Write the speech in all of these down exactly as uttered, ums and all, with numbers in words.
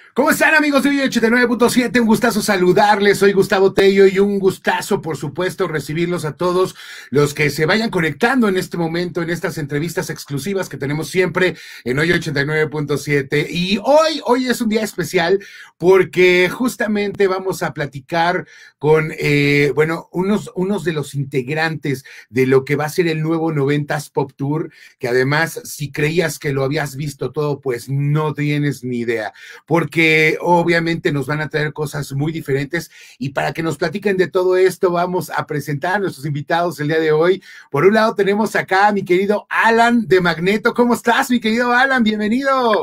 ¿Cómo están, amigos de ochenta y nueve punto siete? Un gustazo saludarles, soy Gustavo Tello y un gustazo, por supuesto, recibirlos a todos los que se vayan conectando en este momento, en estas entrevistas exclusivas que tenemos siempre en Hoy ochenta y nueve punto siete. Y hoy, hoy es un día especial porque justamente vamos a platicar con, eh, bueno, unos, unos de los integrantes de lo que va a ser el nuevo noventas Pop Tour, que además, si creías que lo habías visto todo, pues no tienes ni idea, porque obviamente nos van a traer cosas muy diferentes, y para que nos platiquen de todo esto vamos a presentar a nuestros invitados el día de hoy. Por un lado tenemos acá a mi querido Alan de Magneto. ¿Cómo estás, mi querido Alan? Bienvenido.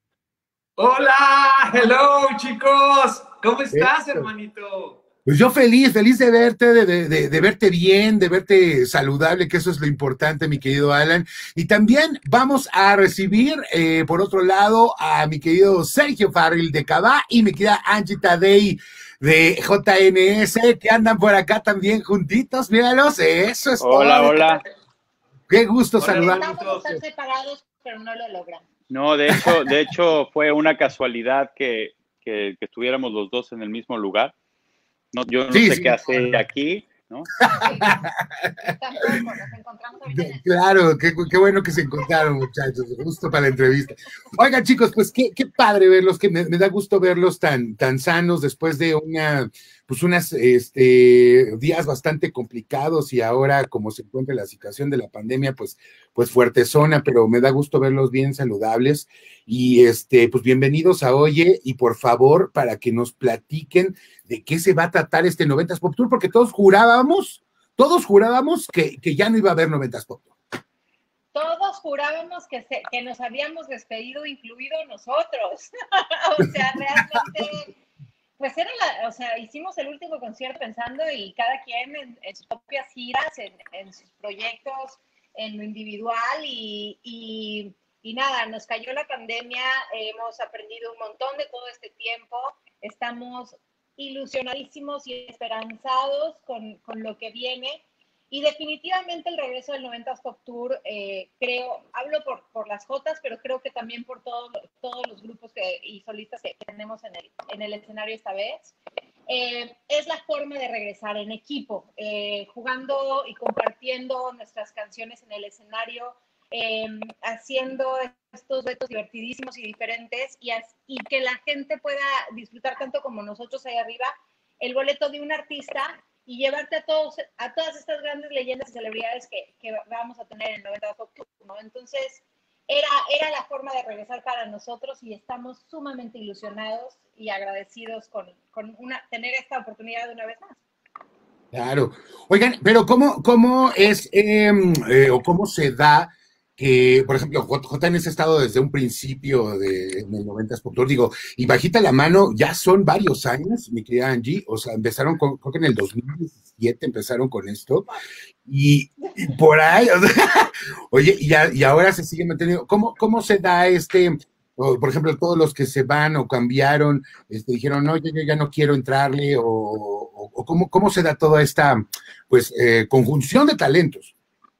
Hola, hello chicos, ¿cómo estás, Eso. hermanito? Pues yo feliz, feliz de verte, de, de, de, de verte bien, de verte saludable, que eso es lo importante, mi querido Alan. Y también vamos a recibir, eh, por otro lado, a mi querido Sergio Farril de Cabá y mi querida Angie Tadei de J N S, que andan por acá también juntitos. Míralos, eso es Hola, todo. hola. Qué gusto Hola, saludarlos. Intentamos estar separados, pero no lo logran. No, de hecho, de hecho fue una casualidad que, que, que estuviéramos los dos en el mismo lugar. No, yo no Sí, sé sí. qué hace aquí, ¿no? Tampoco, nos encontramos ahorita en el... Claro, qué, qué bueno que se encontraron, muchachos, justo para la entrevista. Oigan, chicos, pues qué, qué padre verlos, que me, me da gusto verlos tan, tan sanos después de una, pues unas este, días bastante complicados, y ahora como se encuentra la situación de la pandemia, pues, pues fuertezona, pero me da gusto verlos bien saludables. Y este, pues bienvenidos a Oye, y por favor, para que nos platiquen de qué se va a tratar este noventas Pop Tour, porque todos jurábamos Todos jurábamos que, que ya no iba a haber noventas Pop Tour. Todos jurábamos que, se, que nos habíamos despedido, incluido nosotros. O sea, realmente, pues era la, o sea, hicimos el último concierto pensando, y cada quien en, en sus propias giras, en, en sus proyectos, en lo individual, y, y, y nada, nos cayó la pandemia, hemos aprendido un montón de todo este tiempo, estamos ilusionadísimos y esperanzados con, con lo que viene. Y definitivamente el regreso del noventas Pop Tour, eh, creo, hablo por, por las Jotas, pero creo que también por todo, todos los grupos que, y solistas que tenemos en el, en el escenario esta vez, eh, es la forma de regresar en equipo, eh, jugando y compartiendo nuestras canciones en el escenario, eh, haciendo estos retos divertidísimos y diferentes, y, as, y que la gente pueda disfrutar tanto como nosotros ahí arriba el boleto de un artista, y llevarte a todos, a todas estas grandes leyendas y celebridades que, que vamos a tener en el noventas Pop Tour, ¿no? Entonces, era, era la forma de regresar para nosotros, y estamos sumamente ilusionados y agradecidos con, con una, tener esta oportunidad de una vez más. Claro. Oigan, pero ¿cómo, cómo es eh, eh, o cómo se da que, por ejemplo, J N S ha estado desde un principio de, del noventas Pop Tour? Digo, y bajita la mano, ya son varios años, mi querida Angie, o sea, empezaron con, creo que en el dos mil diecisiete empezaron con esto, y, y por ahí, o sea, oye, y, a, y ahora se sigue manteniendo. ¿Cómo, cómo se da este, o, por ejemplo, todos los que se van o cambiaron, este, dijeron, no, yo, yo ya no quiero entrarle, o, o, o cómo, cómo se da toda esta, pues, eh, conjunción de talentos?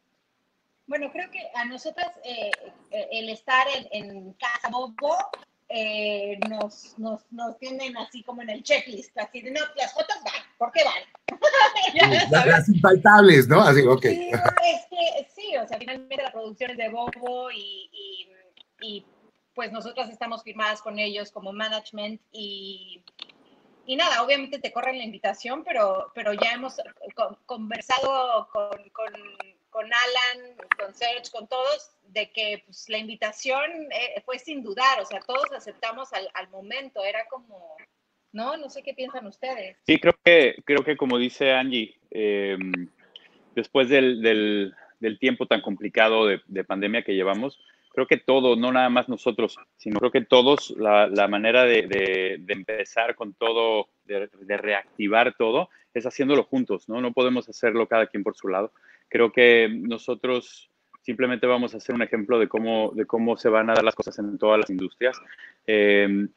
Bueno, creo que a nosotras eh, el estar en, en Casa Bobo eh, nos, nos, nos tienen así como en el checklist, así de, no, las Jotas van, ¿por qué van? Sí, las, las infaltables, ¿no? Así, ok. Sí, no, es que sí, o sea, finalmente la producción es de Bobo, y, y, y pues nosotras estamos firmadas con ellos como management, y, y nada, obviamente te corren la invitación, pero, pero ya hemos conversado con, con, con Alan, con Serge, con todos, de que pues, la invitación eh, fue sin dudar, o sea, todos aceptamos al, al momento, era como, ¿no? No sé qué piensan ustedes. Sí, creo que, creo que como dice Angie, eh, después del, del, del tiempo tan complicado de, de pandemia que llevamos, creo que todo, no nada más nosotros, sino creo que todos, la, la manera de, de, de empezar con todo, de, de reactivar todo, es haciéndolo juntos, ¿no? No podemos hacerlo cada quien por su lado. Creo que nosotros simplemente vamos a hacer un ejemplo de cómo, de cómo se van a dar las cosas en todas las industrias. Eh,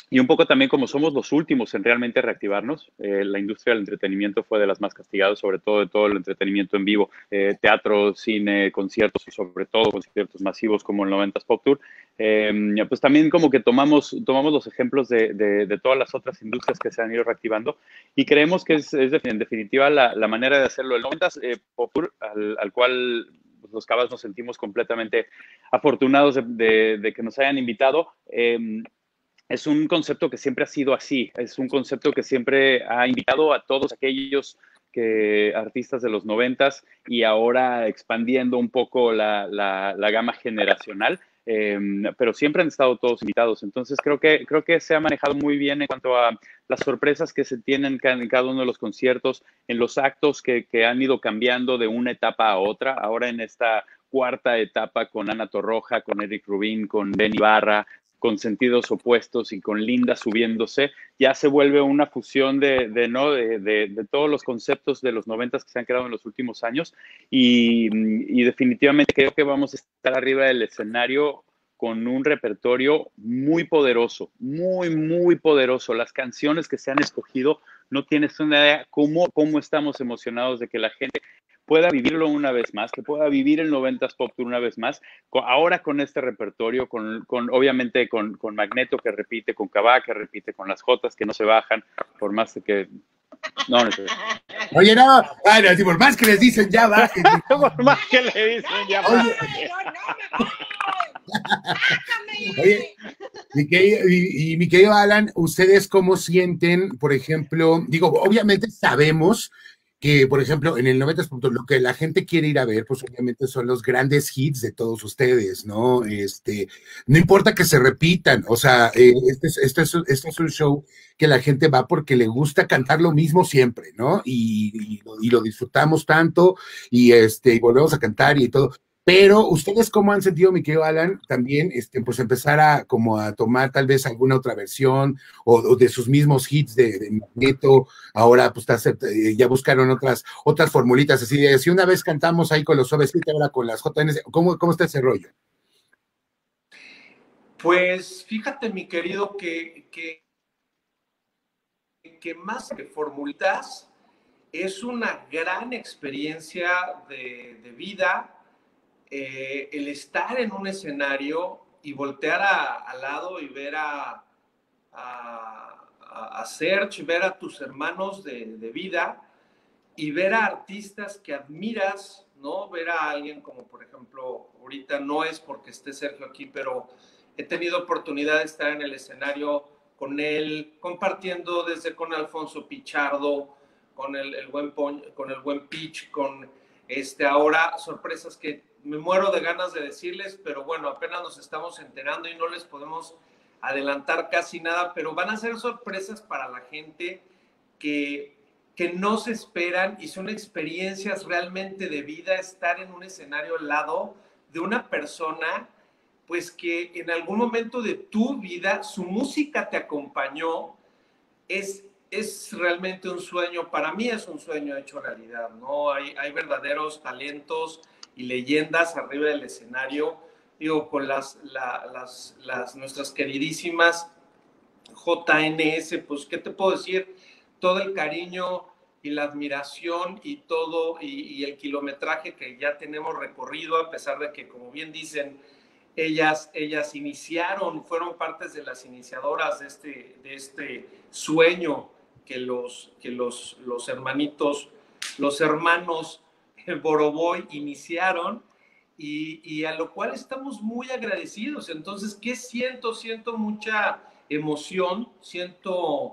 Y un poco también como somos los últimos en realmente reactivarnos, eh, la industria del entretenimiento fue de las más castigadas, sobre todo de todo el entretenimiento en vivo, eh, teatro, cine, conciertos, sobre todo conciertos masivos como el noventas Pop Tour. Eh, pues también como que tomamos, tomamos los ejemplos de, de, de todas las otras industrias que se han ido reactivando y creemos que es, es en definitiva la, la manera de hacerlo. El noventas eh, Pop Tour, al, al cual los Cabas nos sentimos completamente afortunados de, de, de que nos hayan invitado. Eh, Es un concepto que siempre ha sido así, es un concepto que siempre ha invitado a todos aquellos que, artistas de los noventas y ahora expandiendo un poco la, la, la gama generacional, eh, pero siempre han estado todos invitados. Entonces creo que, creo que se ha manejado muy bien en cuanto a las sorpresas que se tienen en cada uno de los conciertos, en los actos que, que han ido cambiando de una etapa a otra, ahora en esta cuarta etapa con Ana Torroja, con Eric Rubin, con Ben Ibarra, con sentidos opuestos y con Linda subiéndose, ya se vuelve una fusión de, de, ¿no? de, de, de todos los conceptos de los noventas que se han creado en los últimos años y, y definitivamente creo que vamos a estar arriba del escenario con un repertorio muy poderoso, muy, muy poderoso. Las canciones que se han escogido, no tienes una idea cómo, cómo estamos emocionados de que la gente pueda vivirlo una vez más, que pueda vivir el noventas Pop Tour una vez más, con, ahora con este repertorio, con, con obviamente con, con Magneto que repite, con Cabá que repite, con las Jotas que no se bajan, por más que... No, no sé. Oye, no, bueno, si por más que les dicen ya bajen. Por más que le dicen ya bajen. Oye, mi querido, y, y mi querido Alan, ¿ustedes cómo sienten, por ejemplo, digo, obviamente sabemos que, por ejemplo, en el noventas lo que la gente quiere ir a ver, pues obviamente son los grandes hits de todos ustedes, ¿no? Este, no importa que se repitan, o sea, eh, este, es, este, es, este es un show que la gente va porque le gusta cantar lo mismo siempre, ¿no? Y, y, y lo disfrutamos tanto, y este, y volvemos a cantar y todo. Pero ustedes cómo han sentido, mi querido Alan, también, este, pues empezar a como a tomar tal vez alguna otra versión o, o de sus mismos hits de, de Magneto, ahora pues eh, ya buscaron otras otras formulitas, así de si una vez cantamos ahí con los suavecitos, ahora con las J N S, ¿cómo, cómo está ese rollo? Pues fíjate, mi querido, que, que, que más que formulitas, es una gran experiencia de, de vida. Eh, el estar en un escenario y voltear a, al lado y ver a, a, a Serge, ver a tus hermanos de, de vida y ver a artistas que admiras, ¿no? Ver a alguien como, por ejemplo, ahorita no es porque esté Sergio aquí, pero he tenido oportunidad de estar en el escenario con él, compartiendo desde con Alfonso Pichardo, con el, el buen Pon, con el buen Pitch, con este, ahora sorpresas que me muero de ganas de decirles, pero bueno, apenas nos estamos enterando y no les podemos adelantar casi nada, pero van a ser sorpresas para la gente que, que no se esperan y son experiencias realmente de vida, estar en un escenario al lado de una persona, pues que en algún momento de tu vida su música te acompañó, es, es realmente un sueño, para mí es un sueño hecho realidad, ¿no? Hay, hay verdaderos talentos y leyendas arriba del escenario, digo, con las, la, las, las nuestras queridísimas J N S, pues, ¿qué te puedo decir? Todo el cariño y la admiración y todo, y, y el kilometraje que ya tenemos recorrido, a pesar de que, como bien dicen, ellas, ellas iniciaron, fueron partes de las iniciadoras de este, de este sueño que los, que los, los hermanitos, los hermanos Boroboy iniciaron, y, y a lo cual estamos muy agradecidos. Entonces, ¿qué siento? Siento mucha emoción, siento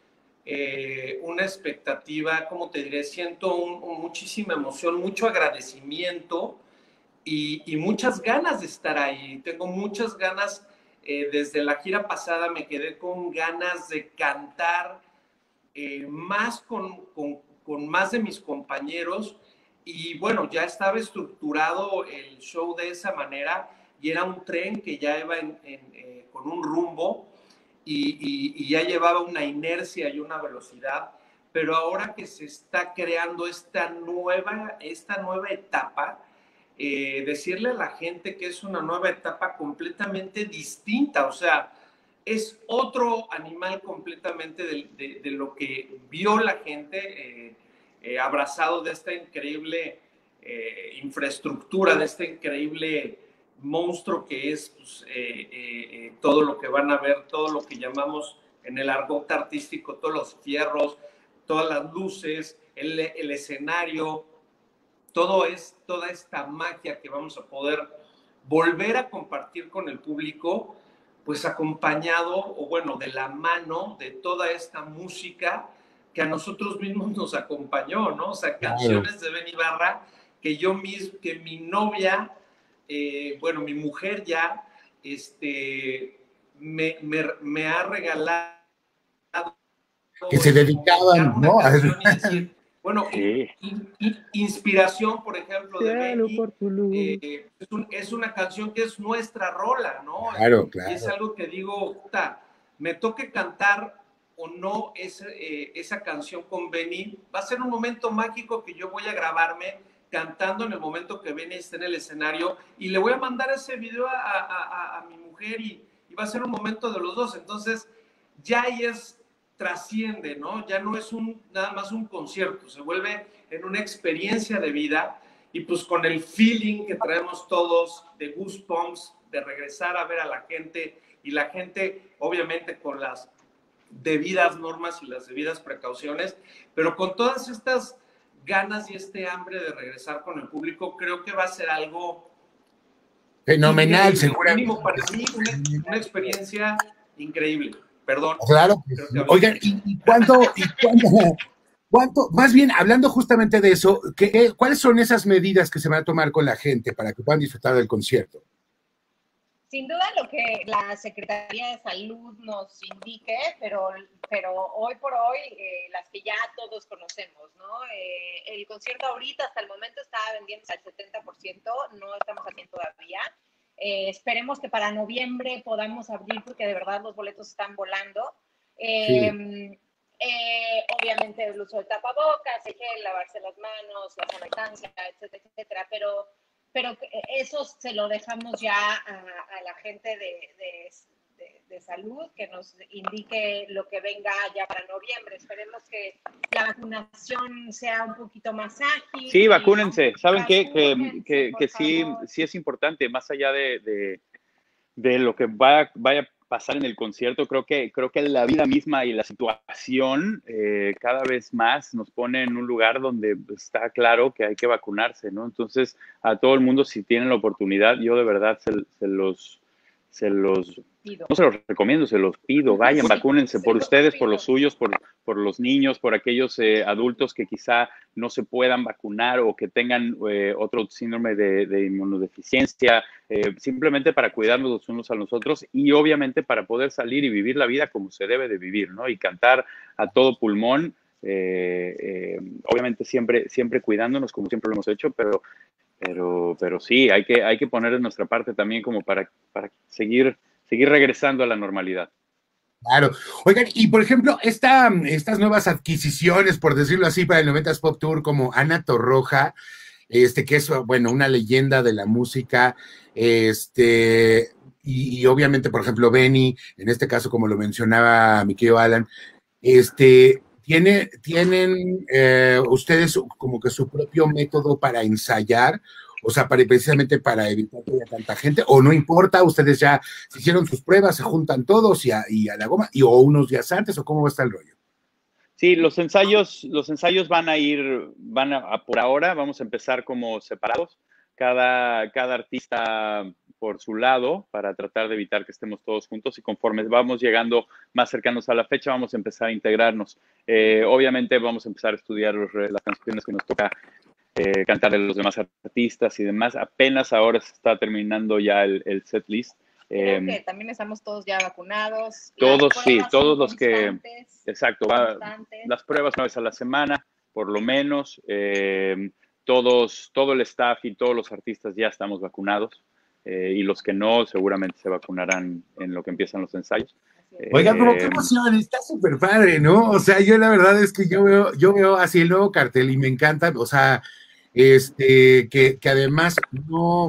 eh, una expectativa, ¿cómo te diré? Siento un, un, muchísima emoción, mucho agradecimiento y, y muchas ganas de estar ahí. Tengo muchas ganas, eh, desde la gira pasada me quedé con ganas de cantar eh, más con, con, con más de mis compañeros. Y bueno, ya estaba estructurado el show de esa manera y era un tren que ya iba en, en, eh, con un rumbo y, y, y ya llevaba una inercia y una velocidad, pero ahora que se está creando esta nueva, esta nueva etapa, eh, decirle a la gente que es una nueva etapa completamente distinta, o sea, es otro animal completamente de, de, de lo que vio la gente, eh, eh, abrazado de esta increíble eh, infraestructura, de este increíble monstruo que es pues, eh, eh, todo lo que van a ver, todo lo que llamamos en el argot artístico, todos los fierros, todas las luces, el, el escenario, todo es, toda esta magia que vamos a poder volver a compartir con el público, pues acompañado, o bueno, de la mano de toda esta música que a nosotros mismos nos acompañó, ¿no? O sea, canciones de Ben Ibarra que yo mismo, que mi novia, eh, bueno, mi mujer ya, este, me, me, me ha regalado. Que se dedicaban, ¿no? A decir, bueno, sí. in, in, inspiración, por ejemplo, de Benny, eh, es, un, es una canción que es nuestra rola, ¿no? Claro, claro. Y es algo que digo, puta, me toque cantar o no esa, eh, esa canción con Benny, va a ser un momento mágico que yo voy a grabarme cantando en el momento que Benny esté en el escenario y le voy a mandar ese video a, a, a, a mi mujer y, y va a ser un momento de los dos. Entonces, ya ahí es, trasciende, ¿no? Ya no es un, nada más un concierto, se vuelve en una experiencia de vida y pues con el feeling que traemos todos de Goosebumps, de regresar a ver a la gente y la gente, obviamente, con las debidas normas y las debidas precauciones, pero con todas estas ganas y este hambre de regresar con el público, creo que va a ser algo fenomenal, seguramente. Para mí, una, una experiencia increíble. Perdón. Claro. Oigan, ¿y, y cuánto, y cuánto, cuánto, más bien, hablando justamente de eso, ¿qué, ¿cuáles son esas medidas que se van a tomar con la gente para que puedan disfrutar del concierto? Sin duda lo que la Secretaría de Salud nos indique, pero, pero hoy por hoy, eh, las que ya todos conocemos, ¿no? Eh, el concierto ahorita, hasta el momento, está vendiéndose al setenta por ciento, no estamos haciendo todavía. Eh, esperemos que para noviembre podamos abrir, porque de verdad los boletos están volando. Eh, sí. eh, obviamente el uso de tapabocas, el gel, lavarse las manos, la sana distancia, etcétera, etcétera, pero... pero eso se lo dejamos ya a, a la gente de, de, de, de salud, que nos indique lo que venga ya para noviembre. Esperemos que la vacunación sea un poquito más ágil. Sí, vacúnense. ¿Saben qué? Que, que, que sí, sí es importante, más allá de, de, de lo que va, vaya a pasar en el concierto, creo que, creo que la vida misma y la situación eh, cada vez más nos pone en un lugar donde está claro que hay que vacunarse, ¿no? Entonces, a todo el mundo, si tienen la oportunidad, yo de verdad se, se los, se los, pido. no se los recomiendo, se los pido, vayan, sí, vacúnense por ustedes, por los suyos, por, por los niños, por aquellos eh, adultos que quizá no se puedan vacunar o que tengan eh, otro síndrome de, de inmunodeficiencia, eh, simplemente para cuidarnos los unos a los otros y obviamente para poder salir y vivir la vida como se debe de vivir, ¿no? Y cantar a todo pulmón, eh, eh, obviamente siempre, siempre cuidándonos como siempre lo hemos hecho, pero, pero, pero sí, hay que, hay que poner de nuestra parte también como para, para seguir, seguir regresando a la normalidad. Claro. Oigan, y por ejemplo, esta, estas nuevas adquisiciones, por decirlo así, para el noventas Pop Tour, como Ana Torroja, este, que es, bueno, una leyenda de la música, este, y, y obviamente, por ejemplo, Benny, en este caso, como lo mencionaba mi querido Alan, este, tiene, tienen eh, ustedes como que su propio método para ensayar, o sea, para, precisamente para evitar que haya tanta gente, o no importa, ustedes ya se hicieron sus pruebas, se juntan todos y a, y a la goma, y o unos días antes, o cómo va a estar el rollo. Sí, los ensayos, los ensayos van a ir, van a, a por ahora, vamos a empezar como separados, cada, cada artista por su lado, para tratar de evitar que estemos todos juntos, y conforme vamos llegando más cercanos a la fecha, vamos a empezar a integrarnos. Eh, obviamente vamos a empezar a estudiar los, las canciones que nos toca Eh, cantar de los demás artistas y demás. Apenas ahora se está terminando ya el, el set list. Creo eh, que también estamos todos ya vacunados. Todos, sí, todos los que... Exacto, va, las pruebas una vez a la semana, por lo menos. Eh, todos, todo el staff y todos los artistas ya estamos vacunados. Eh, y los que no, seguramente se vacunarán en lo que empiezan los ensayos. Oigan, como qué emoción, está súper padre, ¿no? O sea, yo la verdad es que yo veo, yo veo así el nuevo cartel y me encanta, o sea, este, que, que además no,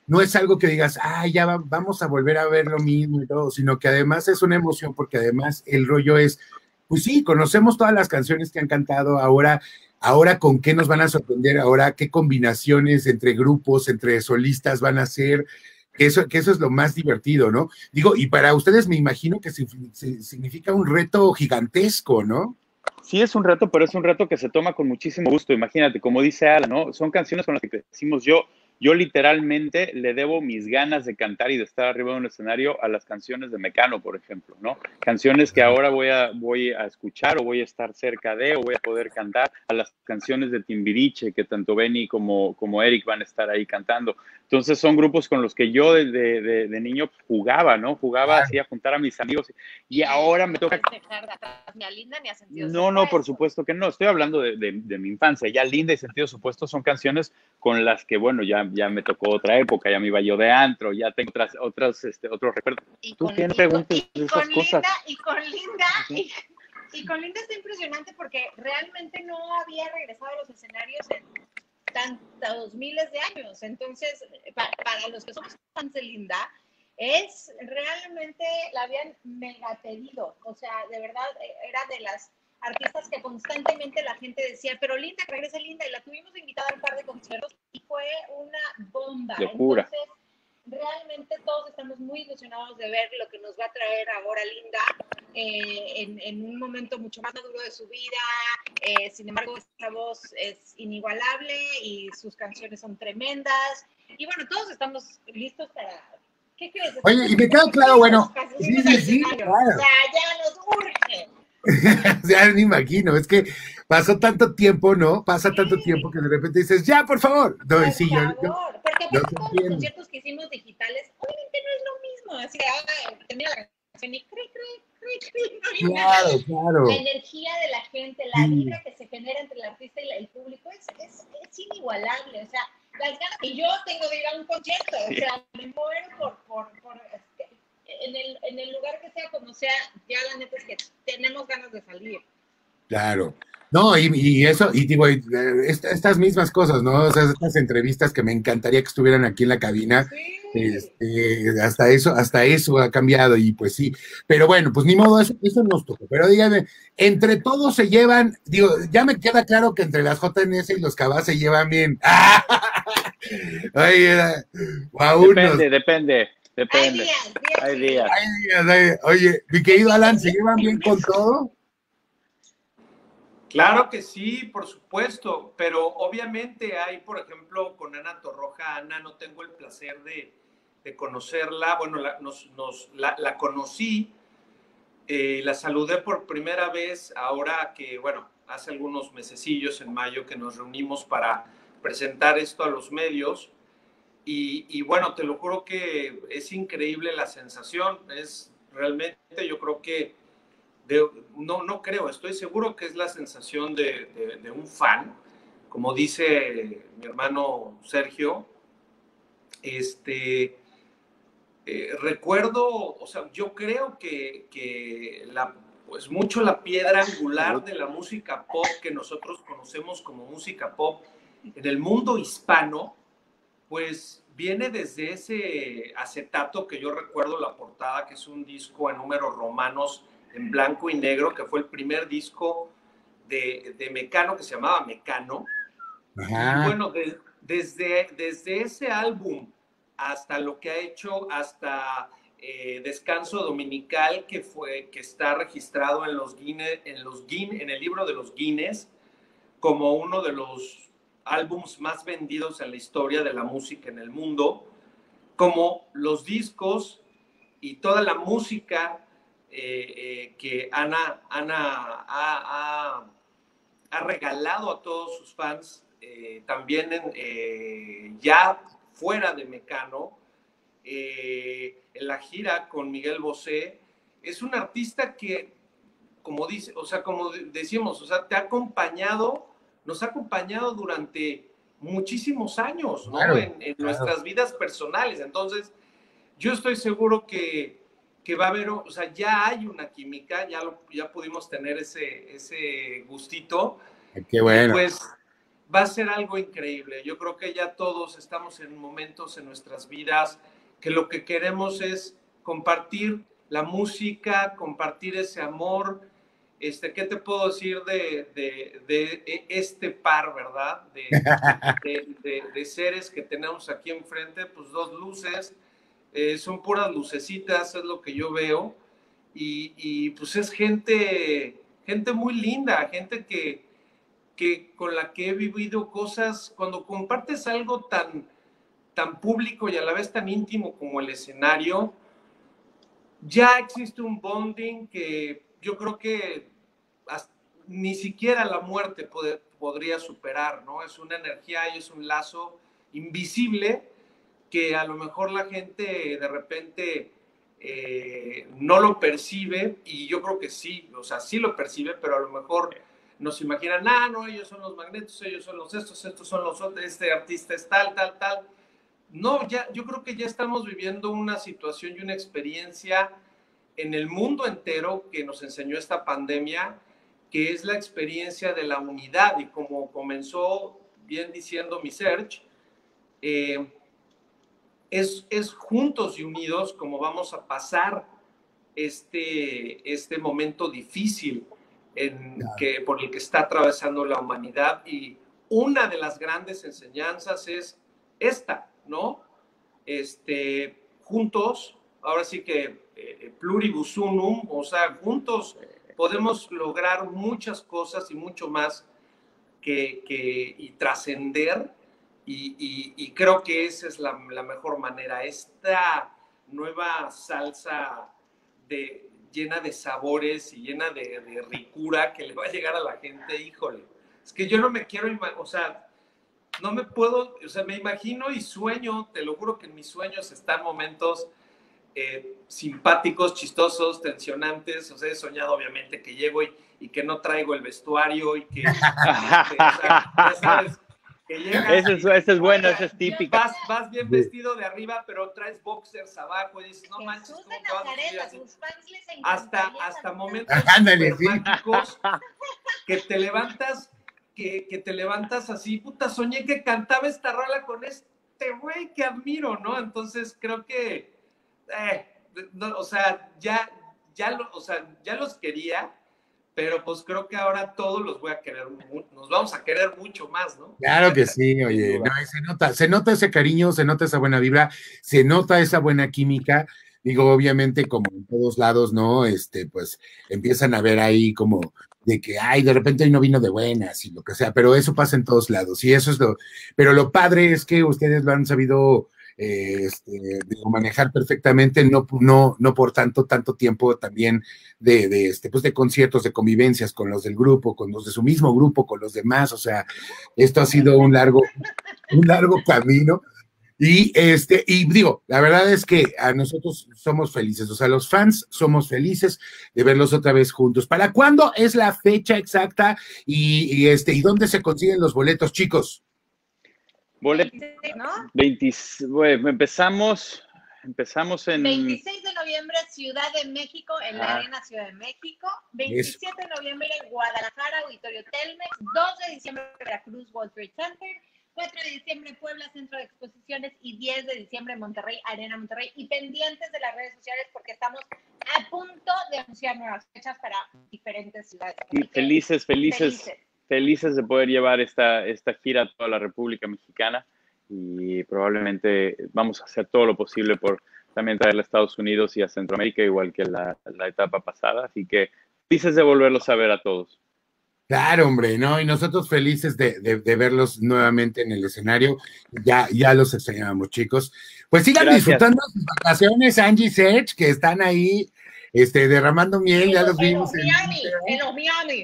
no es algo que digas, ah, ya va, vamos a volver a ver lo mismo y todo, sino que además es una emoción porque además el rollo es, pues sí, conocemos todas las canciones que han cantado, ahora, ahora con qué nos van a sorprender, ahora qué combinaciones entre grupos, entre solistas van a hacer, que eso, que eso es lo más divertido, ¿no? Digo, y para ustedes me imagino que significa un reto gigantesco, ¿no? Sí, es un reto, pero es un reto que se toma con muchísimo gusto. Imagínate, como dice Alan, ¿no? Son canciones con las que decimos yo, yo literalmente le debo mis ganas de cantar y de estar arriba de un escenario a las canciones de Mecano, por ejemplo, ¿no? Canciones que ahora voy a, voy a escuchar o voy a estar cerca de o voy a poder cantar, a las canciones de Timbiriche, que tanto Benny como, como Eric van a estar ahí cantando. Entonces son grupos con los que yo de, de, de niño jugaba, ¿no? Jugaba claro. así a juntar a mis amigos y ahora me toca... Ni a Linda ni a Sentido No, no, por supuesto que no. Estoy hablando de, de, de mi infancia. Ya Linda y Sentido Supuesto son canciones con las que, bueno, ya, ya me tocó otra época, ya me iba yo de antro, ya tengo otras, otras, este, otros recuerdos. Y ¿Tú con, quién y preguntas con, y esas con cosas? Linda, y con Linda, y, y con Linda está impresionante porque realmente no había regresado a los escenarios en tantos miles de años. Entonces, para, para los que somos fans de Linda, es realmente, la habían mega pedido. O sea, de verdad, era de las artistas que constantemente la gente decía, pero Linda, regresa Linda, y la tuvimos invitada a un par de conciertos y fue una bomba. Locura. Entonces, realmente todos estamos muy ilusionados de ver lo que nos va a traer ahora Linda eh, en, en un momento mucho más maduro de su vida. Eh, sin embargo, esta voz es inigualable y sus canciones son tremendas. Y bueno, todos estamos listos para... ¿Qué crees? Oye, y me queda claro, bueno, sí, sí, sí, claro. O sea, ya nos urge. Ya me imagino, es que pasó tanto tiempo, ¿no? Pasa tanto tiempo que de repente dices, ya, por favor. No, por sí, favor, yo, yo, porque yo aparte todos los conciertos que hicimos digitales, obviamente no es lo mismo. Así, ah, tenía la canción y cri, cri, cri, cri, no, claro, claro. La energía de la gente, la sí. vibra que se genera entre el artista y el público es, es, es inigualable. O sea, las ganas que yo tengo de ir a un concierto, o sea, me muero por, por, por en el, en el lugar que sea, como sea, ya la neta es que tenemos ganas de salir. Claro. No, y, y eso, y digo, estas mismas cosas, ¿no? O sea, estas entrevistas que me encantaría que estuvieran aquí en la cabina, sí. este, hasta eso, hasta eso ha cambiado, y pues sí. Pero bueno, pues ni modo, eso, eso nos tocó. Pero dígame, entre todos se llevan, digo, ya me queda claro que entre las J N S y los Cabas se llevan bien. Oye, wow, depende, unos... depende. Depende. Hay días, días, hay días. Hay días, hay... Oye, mi querido Alan, ¿se llevan bien con todo? Claro que sí, por supuesto, pero obviamente hay, por ejemplo, con Ana Torroja. Ana, no tengo el placer de, de conocerla. Bueno, la, nos, nos, la, la conocí, eh, la saludé por primera vez ahora que, bueno, hace algunos mesecillos, en mayo, que nos reunimos para presentar esto a los medios. Y, y bueno, te lo juro que es increíble la sensación. Es realmente, yo creo que, de, no, no creo, estoy seguro que es la sensación de, de, de un fan. Como dice mi hermano Sergio, este, eh, recuerdo, o sea, yo creo que, que la, pues mucho la piedra angular de la música pop que nosotros conocemos como música pop en el mundo hispano, pues viene desde ese acetato que yo recuerdo la portada, que es un disco en números romanos en blanco y negro, que fue el primer disco de, de Mecano, que se llamaba Mecano. Ajá. Y bueno, de, desde, desde ese álbum hasta lo que ha hecho, hasta eh, Descanso Dominical, que, fue, que está registrado en, los Guinness, en, los Guinness, en el libro de los Guinness como uno de los álbums más vendidos en la historia de la música en el mundo, como los discos y toda la música eh, eh, que Ana, Ana ha, ha, ha, regalado a todos sus fans, eh, también en, eh, ya fuera de Mecano, eh, en la gira con Miguel Bosé. Es un artista que, como dice, o sea, como decimos, o sea, te ha acompañado, nos ha acompañado durante muchísimos años, ¿no? Claro, en, en claro. nuestras vidas personales. Entonces, yo estoy seguro que, que va a haber, o sea, ya hay una química, ya, lo, ya pudimos tener ese, ese gustito. Qué bueno. Y pues, va a ser algo increíble. Yo creo que ya todos estamos en momentos en nuestras vidas que lo que queremos es compartir la música, compartir ese amor. Este, ¿qué te puedo decir de, de, de este par, verdad? De, de, de, de seres que tenemos aquí enfrente, pues dos luces, eh, son puras lucecitas, es lo que yo veo, y, y pues es gente, gente muy linda, gente que, que con la que he vivido cosas. Cuando compartes algo tan, tan público y a la vez tan íntimo como el escenario, ya existe un bonding que yo creo que hasta, ni siquiera la muerte puede, podría superar, ¿no? Es una energía y es un lazo invisible que a lo mejor la gente de repente eh, no lo percibe, y yo creo que sí, o sea, sí lo percibe, pero a lo mejor nos imaginan, ah, no, ellos son los Magnetos, ellos son los estos, estos son los otros, este artista es tal, tal, tal. No, ya, yo creo que ya estamos viviendo una situación y una experiencia en el mundo entero que nos enseñó esta pandemia, que es la experiencia de la unidad, y como comenzó bien diciendo mi Serge, eh, es, es juntos y unidos como vamos a pasar este, este momento difícil en Claro. que, por el que está atravesando la humanidad. Y una de las grandes enseñanzas es esta, ¿no? Este, juntos, ahora sí que eh, pluribus unum, o sea, juntos podemos lograr muchas cosas y mucho más que, que y trascender, y, y, y creo que esa es la, la mejor manera. Esta nueva salsa de, llena de sabores y llena de, de ricura que le va a llegar a la gente, híjole, es que yo no me quiero, o sea, no me puedo, o sea, me imagino y sueño, te lo juro que en mis sueños están momentos eh, simpáticos, chistosos, tensionantes. O sea, he soñado obviamente que llego y, y que no traigo el vestuario y que, que o sea, ya sabes, que llegas. Ese es, ese es bueno, ese es típico. Vas, vas bien vestido de arriba, pero traes boxers abajo y dices, no manches, Jesús ¿cómo de te vas a Nazaret, vestir a así? sus fans les Hasta, encantaría hasta la- momentos Ándale, sí. mágicos que te levantas, que, que te levantas así, puta, soñé que cantaba esta rola con este güey que admiro, ¿no? Entonces creo que, eh, no, o sea, ya, ya, lo, o sea, ya los quería, pero pues creo que ahora todos los voy a querer, nos vamos a querer mucho más, ¿no? Claro que sí, oye, no, se nota, se nota ese cariño, se nota esa buena vibra, se nota esa buena química. Digo, obviamente, como en todos lados, ¿no? Este, pues empiezan a ver ahí como de que, ay, de repente hoy no vino de buenas y lo que sea, pero eso pasa en todos lados, y eso es lo, pero lo padre es que ustedes lo han sabido eh, este, digo, manejar perfectamente, no, no, no por tanto, tanto tiempo también de, de, este, pues de conciertos, de convivencias con los del grupo, con los de su mismo grupo, con los demás. O sea, esto ha sido un largo, un largo camino. Y este, y digo, la verdad es que a nosotros somos felices, o sea, los fans somos felices de verlos otra vez juntos. ¿Para cuándo es la fecha exacta y, y este, y dónde se consiguen los boletos, chicos? Bolet, ¿no? veinte, bueno, empezamos, empezamos en veintiséis de noviembre, Ciudad de México, en la Ah. Arena Ciudad de México. veintisiete de noviembre, Guadalajara, Auditorio Telmex. dos de diciembre, Veracruz, World Trade Center. cuatro de diciembre, Puebla, Centro de Exposiciones. Y diez de diciembre, Monterrey, Arena Monterrey. Y pendientes de las redes sociales porque estamos a punto de anunciar nuevas fechas para diferentes ciudades. y felices, felices, Felices. felices de poder llevar esta, esta gira a toda la República Mexicana, y probablemente vamos a hacer todo lo posible por también traerla a Estados Unidos y a Centroamérica, igual que la, la etapa pasada. Así que felices de volverlos a ver a todos. Claro, hombre, ¿no? Y nosotros felices de, de, de verlos nuevamente en el escenario. Ya, ya los extrañamos, chicos. Pues sigan Gracias. disfrutando sus vacaciones, Angie, Serge, que están ahí este, derramando miel, ya los En vimos. los en- Miami, en los Miami.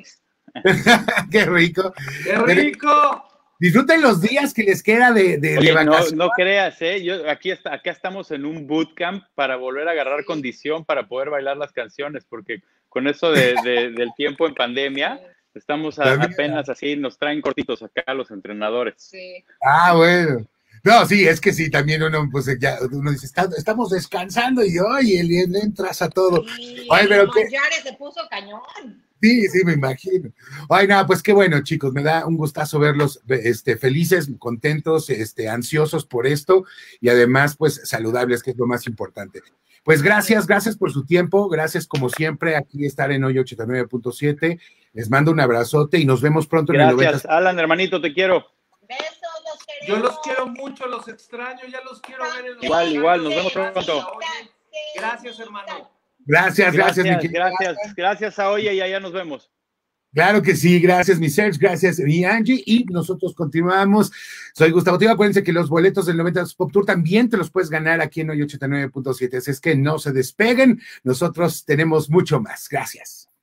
Qué rico. ¡Qué rico! Disfruten los días que les queda de, de, de Oye, no, vacaciones. no creas, ¿eh? Yo, aquí, está, acá estamos en un bootcamp para volver a agarrar Sí. condición para poder bailar las canciones, porque con eso de, de- del tiempo en pandemia, estamos a- También. apenas así, nos traen cortitos acá los entrenadores. Sí. Ah, bueno. No, sí, es que sí, también uno, pues ya, uno dice, está, estamos descansando y hoy le, le entras a todo. Sí, Ay, pero qué... Mangiare se puso cañón. Sí, sí, me imagino. Ay, nada, pues qué bueno, chicos, me da un gustazo verlos este, felices, contentos, este, ansiosos por esto y además, pues, saludables, que es lo más importante. Pues gracias, gracias por su tiempo, gracias como siempre aquí estar en Hoy ochenta y nueve punto siete. Les mando un abrazote y nos vemos pronto Gracias, en el noventa. Alan, hermanito, te quiero. Besos, los queremos. Yo los quiero mucho, los extraño, ya los quiero ver en los Igual, igual, nos escenarios. vemos pronto. Gracias, hermano. Gracias, gracias, Gracias, mi querida. gracias, gracias a Oye y allá nos vemos. Claro que sí, gracias mi Serge, gracias mi Angie y nosotros continuamos. Soy Gustavo Tío, acuérdense que los boletos del noventa Pop Tour también te los puedes ganar aquí en Hoy ochenta y nueve punto siete, así es que no se despeguen, nosotros tenemos mucho más. Gracias.